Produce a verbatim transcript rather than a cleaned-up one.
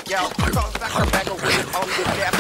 Yo, cross back, come back with it on the cap.